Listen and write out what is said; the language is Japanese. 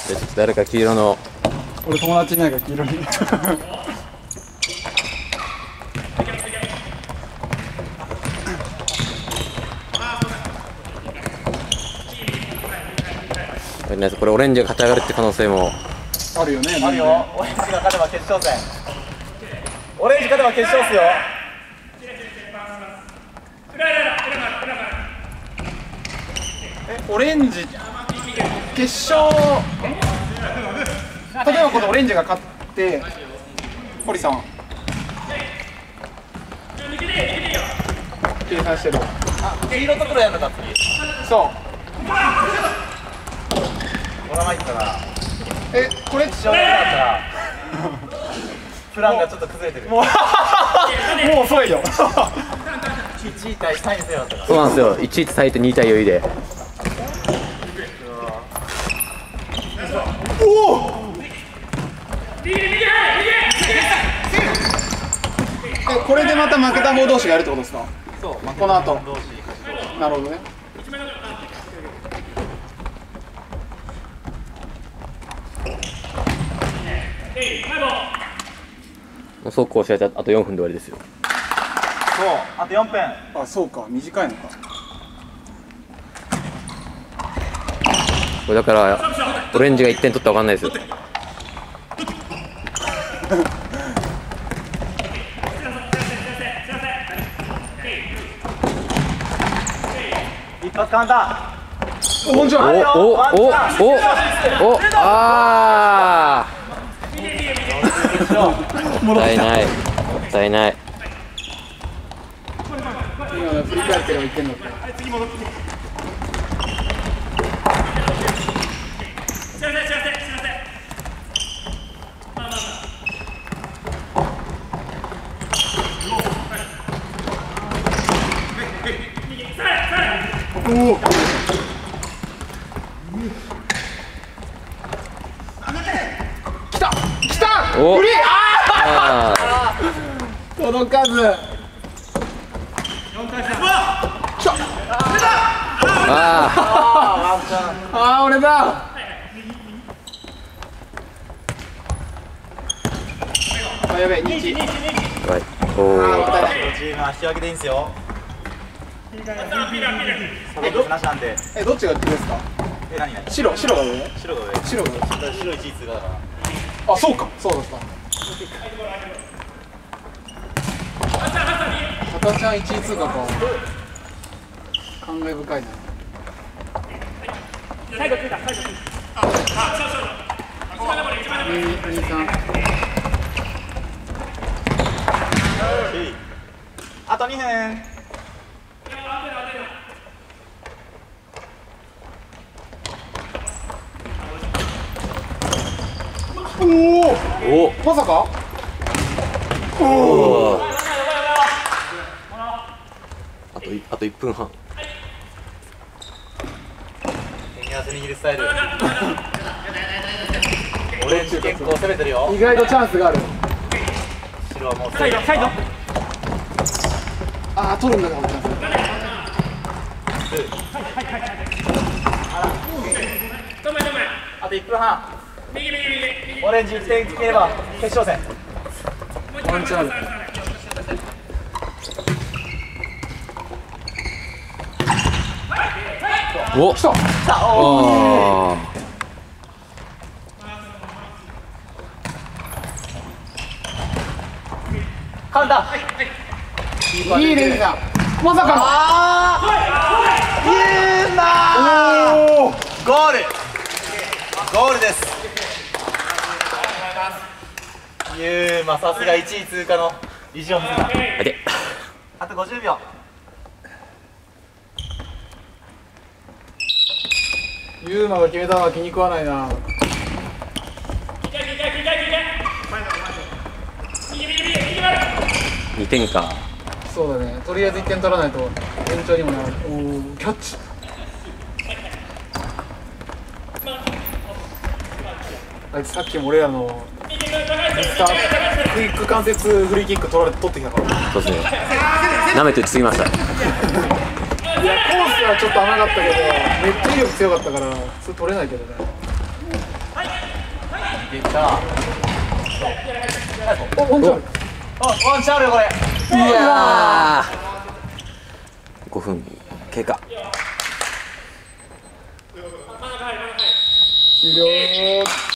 ちょっと誰か黄色の。 俺友達いないから黄色に。 これオレンジが勝ち上がるって可能性もあるよね。 あるよ。オレンジが勝てば決勝戦。オレンジ勝てば決勝っすよ。 オレンジ決勝。例えばこのオレンジが勝って堀さん計算してる。 黄色と黒やるのか次。 そう。 こらまいったな。 これ決勝やなかったらプランがちょっと崩れてる。もう遅いよ。 1位対3位にせよったから。 そうなんですよ。1位対3位と2位対4位で。 おお。これでまた負けた方同士がやるってことですか。 そう。 この後。なるほどね。 もう速攻試合あと4分で終わりですよ。 そう。あと4分。 あ、そうか。短いのか。 これだからオレンジが1点取ったら分かんないですよ。 一発カウンター。 こんにちは。 ああ。もったいない。もったいない。 今の振り返ってればいけんのか。おお。来た。来た。 お。 振り。 あ届かず。ああ、俺だ。あ、やべえ、2-1。 はい。おお。 チームは引き分けでいいんですよ。なしなんで。 どっちが上ですか。 何白が上。 白が上。 白が上。 白1位通過だから。 あ、そうか。そうだった。赤ちゃん1位通過か。感慨深いな。 あと2分。 おお。まさか。おお。 あと1分半。 手に汗握るスタイル。オレンジ結構攻めてるよ。 意外とチャンスがある。 白はもうサイド。 ああ、取るんだからチャンス。 あと1分半。オレンジ1点決めれば決勝戦。 ワンチャンある。 お。 来た。 あカウンター。 いいレンジだ。まさか。 ユーマおお。 ゴールです。ユーマさすが1位通過の意地を見せた。 あ。で。 あと50秒。 ユーマが決めたのは気に食わないな。 2点か。 そうだね。とりあえず1点取らないと延長にもなる。おお、キャッチ。あいつさっきも俺らのミスタークイック関節フリーキック取ってきたから。 そうですね。舐めて打ちすぎました。 いや、コースはちょっと甘かったけど、めっちゃ威力強かったから、それ取れないけどね。 いった。 お、ワンチャン。 ワンチャンあるよこれ。 うわー、5分経過。 終了。